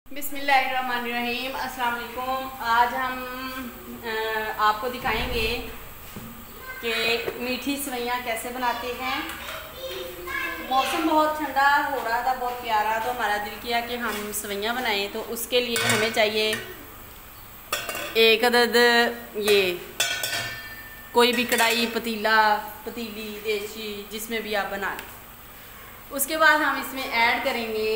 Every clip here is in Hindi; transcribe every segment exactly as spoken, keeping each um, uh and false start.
बिस्मिल्लाहिर्रहमानिर्रहीम। अस्सलाम वालेकुम। आज हम आपको दिखाएंगे कि मीठी सेवइयाँ कैसे बनाते हैं। मौसम बहुत ठंडा हो रहा था, बहुत प्यारा, तो हमारा दिल किया कि हम सेवइयाँ बनाएं। तो उसके लिए हमें चाहिए एक अदद ये कोई भी कढ़ाई, पतीला, पतीली, देशी, जिसमें भी आप बनाएं। उसके बाद हम इसमें ऐड करेंगे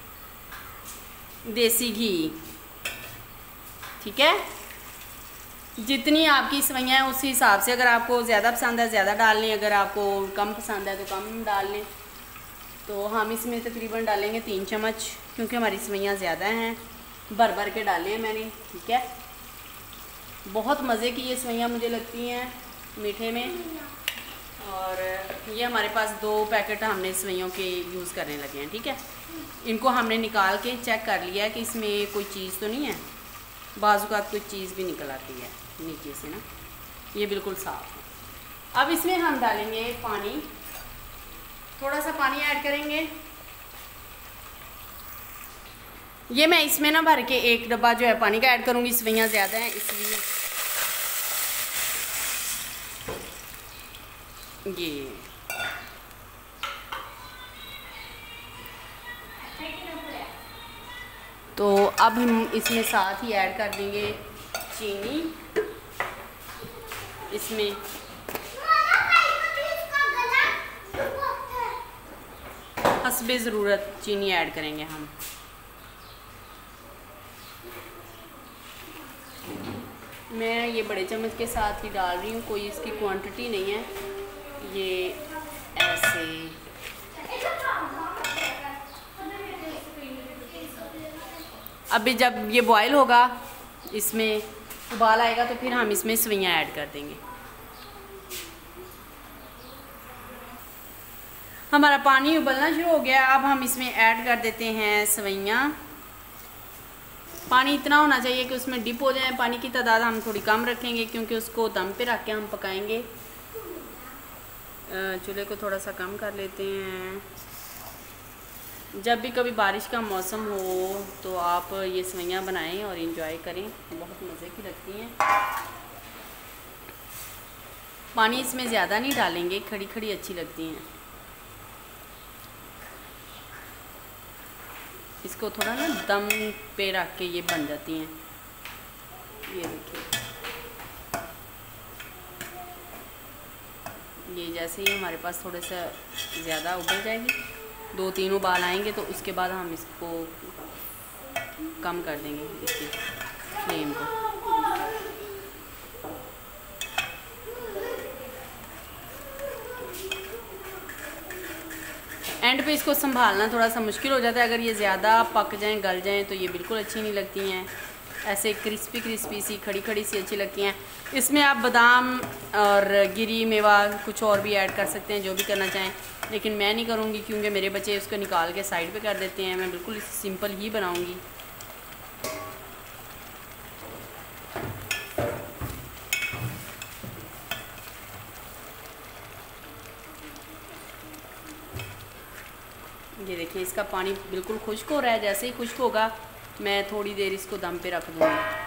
देसी घी। ठीक है, जितनी आपकी सेवइयाँ हैं उस हिसाब से, अगर आपको ज़्यादा पसंद है ज़्यादा डाल लें, अगर आपको कम पसंद है तो कम डाल लें। तो हम इसमें तकरीबन डालेंगे तीन चम्मच, क्योंकि हमारी सेवइयाँ ज़्यादा हैं, भर भर के डाले हैं मैंने। ठीक है, बहुत मज़े की ये सेवइयाँ मुझे लगती हैं मीठे में। और ये हमारे पास दो पैकेट हमने सेवइयों के यूज़ करने लगे हैं। ठीक है, इनको हमने निकाल के चेक कर लिया है कि इसमें कोई चीज़ तो नहीं है। बाज़ औक़ात कोई चीज़ भी निकल आती है नीचे से ना, ये बिल्कुल साफ़ है। अब इसमें हम डालेंगे पानी, थोड़ा सा पानी ऐड करेंगे। ये मैं इसमें ना भर के एक डब्बा जो है पानी का ऐड करूँगी, सेवइयाँ ज़्यादा हैं इसलिए। ये तो अब हम इसमें साथ ही ऐड कर देंगे चीनी। इसमें हस्बे ज़रूरत चीनी ऐड करेंगे हम। मैं ये बड़े चम्मच के साथ ही डाल रही हूँ, कोई इसकी क्वांटिटी नहीं है। ये ऐसे अभी जब ये बॉयल होगा, इसमें उबाल आएगा, तो फिर हम इसमें सेवइयाँ ऐड कर देंगे। हमारा पानी उबलना शुरू हो गया। अब हम इसमें ऐड कर देते हैं सेवइयाँ। पानी इतना होना चाहिए कि उसमें डिप हो जाए। पानी की तादाद हम थोड़ी कम रखेंगे, क्योंकि उसको दम पे रख के हम पकाएंगे। चूल्हे को थोड़ा सा कम कर लेते हैं। जब भी कभी बारिश का मौसम हो तो आप ये सेवइयाँ बनाएं और इंजॉय करें, बहुत मज़े की लगती हैं। पानी इसमें ज़्यादा नहीं डालेंगे, खड़ी खड़ी अच्छी लगती हैं। इसको थोड़ा ना दम पे रख के ये बन जाती हैं। ये देखिए, ये जैसे ही हमारे पास थोड़े सा ज़्यादा उबल जाएगी, दो तीन उबाल आएंगे, तो उसके बाद हम इसको कम कर देंगे इसकी फ्लेम को। एंड पे इसको संभालना थोड़ा सा मुश्किल हो जाता है। अगर ये ज़्यादा पक जाएं, गल जाएं, तो ये बिल्कुल अच्छी नहीं लगती हैं। ऐसे क्रिस्पी क्रिस्पी सी, खड़ी खड़ी सी अच्छी लगती हैं। इसमें आप बादाम और गिरी मेवा कुछ और भी ऐड कर सकते हैं, जो भी करना चाहें, लेकिन मैं नहीं करूँगी क्योंकि मेरे बच्चे उसको निकाल के साइड पे कर देते हैं। मैं बिल्कुल सिंपल ही बनाऊँगी। ये देखिए, इसका पानी बिल्कुल खुश्क हो रहा है। जैसे ही खुश्क होगा, मैं थोड़ी देर इसको दम पे रख दूँगी।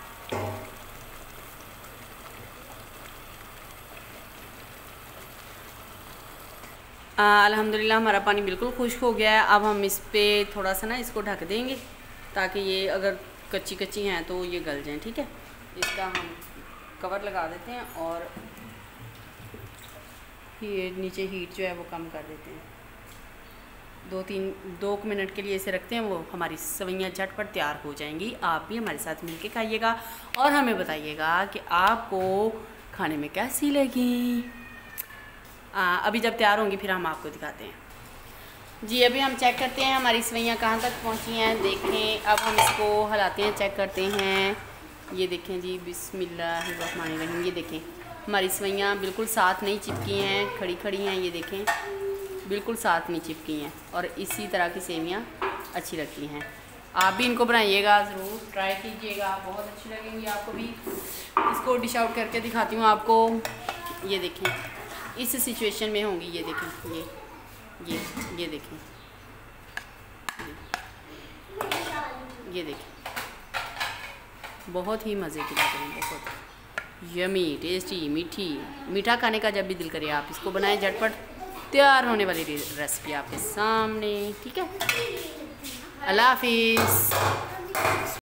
अल्हम्दुलिल्लाह हमारा पानी बिल्कुल खुश्क हो गया है। अब हम इस पर थोड़ा सा ना इसको ढक देंगे, ताकि ये अगर कच्ची कच्ची हैं तो ये गल जाएं। ठीक है, इसका हम कवर लगा देते हैं और ये नीचे हीट जो है वो कम कर देते हैं। दो तीन दो मिनट के लिए इसे रखते हैं, वो हमारी सेवइयाँ झटपट तैयार हो जाएंगी। आप भी हमारे साथ मिलके खाइएगा और हमें बताइएगा कि आपको खाने में कैसी लगी। आ, अभी जब तैयार होंगी फिर हम आपको दिखाते हैं। जी, अभी हम चेक करते हैं हमारी सेवइयाँ कहाँ तक पहुँची हैं। देखें, अब हम इसको हिलाते हैं, चेक करते हैं। ये देखें जी, बिस्मिल्लाहिर्रहमानिर्रहीम। ये देखें, हमारी सेवइयाँ बिल्कुल साथ नहीं चिपकी हैं, खड़ी खड़ी हैं। ये देखें, बिल्कुल साथ नहीं चिपकी हैं, और इसी तरह की सेवइयाँ अच्छी लगती हैं। आप भी इनको बनाइएगा, ज़रूर ट्राई कीजिएगा, बहुत अच्छी लगेंगी आपको भी। इसको डिश आउट करके दिखाती हूँ आपको। ये देखें, इस सिचुएशन में होंगी। ये देखें, ये ये ये देखें, ये देखिए बहुत ही मज़े की लग रही है, बहुत यमी टेस्टी मीठी। मीठा खाने का जब भी दिल करे आप इसको बनाएं, झटपट तैयार होने वाली रेसिपी आपके सामने। ठीक है, अल्लाह हाफिज़।